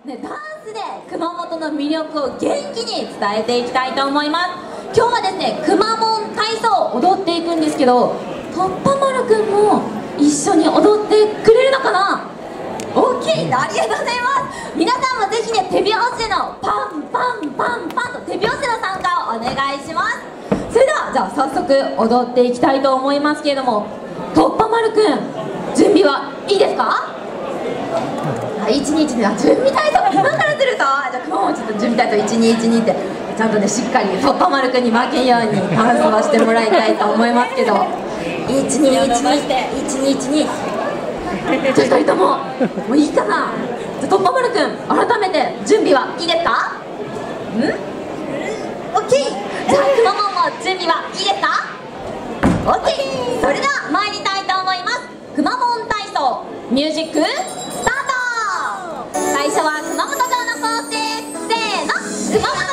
ね、ダンスで熊本の魅力を元気に伝えていきたいと思います。今日はですね、くまモン体操を踊っていくんですけど、とっぱ丸くんも一緒に踊ってくれるのかな。 OK、 ありがとうございます。皆さんもぜひね、手拍子でのパンパンパンパンと手拍子での参加をお願いします。それではじゃあ早速踊っていきたいと思いますけれども、とっぱ丸くん準備はいいですか。1、2、1、2、準備体操今からすると、じゃあ今日もちょっと準備体操1、2、1、2ってちゃんとねしっかりとっぱ丸くんに負けんようにダンスはしてもらいたいと思いますけど、1、2、1、2、1、2、1、2、じゃあ2人とももういいかな。じゃあとっぱ丸くん改めて準備はいいですか。OK。 じゃあくまモンも準備はいいですか。 OK。 それでは参りたいと思います。くまモン体操ミュージックスタート。最初は熊本城の構成、せーの、くまモン